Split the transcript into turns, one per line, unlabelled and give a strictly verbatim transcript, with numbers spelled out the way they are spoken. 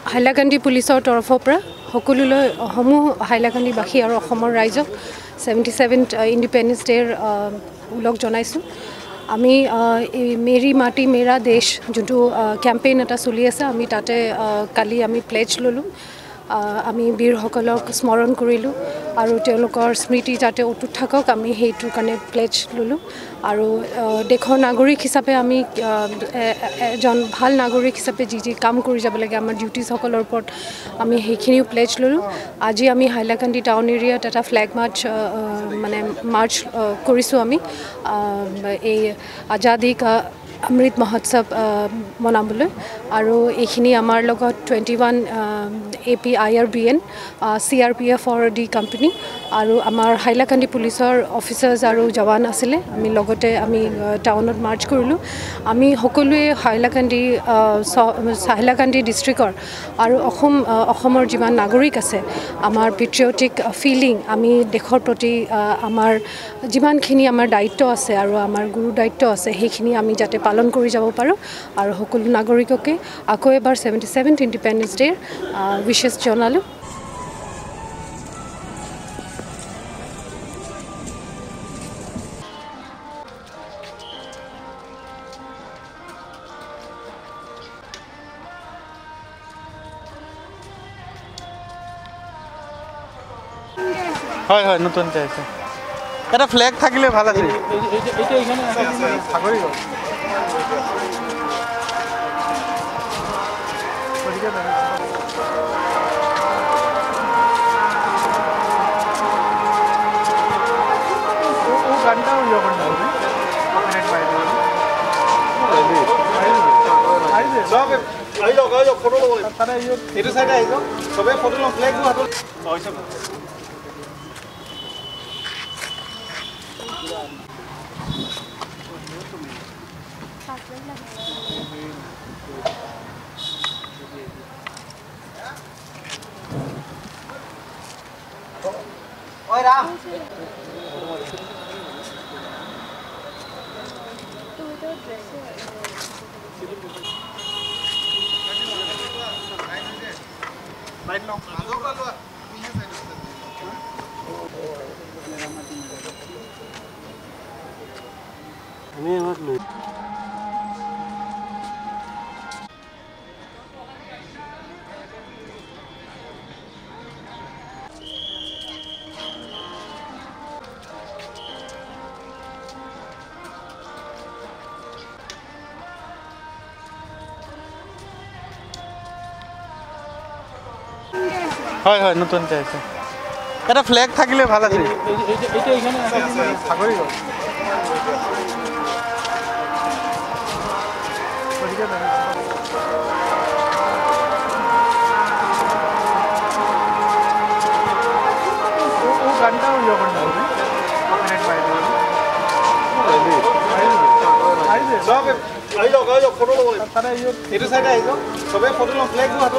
হাইলাকান্দি পুলিচৰ তৰফৰ পৰা সকলোলৈ সমূহ হাইলাকান্দিবাসী আৰু অসমৰ ৰাইজক সেভেন্টি সেভেন্থ ইণ্ডিপেণ্ডেন্স ডেৰ উলগ জনাইছোঁ। আমি মেৰী মাটি মেৰা দেশ যোনটো কেম্পেইন এটা চলি আছে, আমি তাতে কালি আমি প্লেজ ল'লোঁ। আমি বীৰসকলক স্মৰণ কৰিলোঁ আৰু তেওঁলোকৰ স্মৃতি যাতে অটুট থাকক, আমি সেইটোৰ কাৰণে প্লেজ ল'লোঁ। আৰু দেশৰ নাগৰিক হিচাপে আমি এজন ভাল নাগৰিক হিচাপে যি যি কাম কৰি যাব লাগে আমাৰ ডিউটিছসকলৰ ওপৰত আমি সেইখিনিও প্লেজ ল'লোঁ। আজি আমি হাইলাকান্দি টাউন এৰিয়াত এটা ফ্লেগ মাৰ্চ মানে মাৰ্চ কৰিছোঁ আমি এই আজাদী কা অমৃত মহোৎসৱ মনাবলৈ। আৰু এইখিনি আমাৰ লগত twenty one A P I R B N C R P এফৰ ডি কোম্পানী আৰু আমাৰ হাইলাকান্দি পুলিচৰ অফিচাৰ্ছ আৰু জৱান আছিলে। আমি লগতে আমি টাউনত মাৰ্চ কৰিলোঁ। আমি সকলোৱে হাইলাকান্দি হাইলাকান্দি ডিষ্ট্ৰিক্টৰ আৰু অসম অসমৰ যিমান নাগৰিক আছে, আমাৰ পেট্ৰিয়টিক ফিলিং, আমি দেশৰ প্ৰতি আমাৰ যিমানখিনি আমাৰ দায়িত্ব আছে আৰু আমাৰ গুৰু দায়িত্ব আছে, সেইখিনি আমি যাতে পালন কৰি যাব পাৰোঁ। আৰু সকলো নাগৰিককে আকৌ এবাৰ seventy seventh independence day wishes জনালোঁ।
হয় হয় নতুনকৈ আছে। এটা ফ্লেগ থাকিলে ভাল আছিল। এইটো চাইডে আহিব চবে ফটো লওঁ, ফ্লেগবোৰ হাতত Oi Ram. Right now. আমি আমাক লৈ হয় হয় নতুনকৈ আছে। এটা ফ্লেগ থাকিলে ভাল আছিল। চাকৰি গ'ল এইটো চাইডে আহিব চবে ফটো লওঁ, ফ্লেগবোৰ হাতত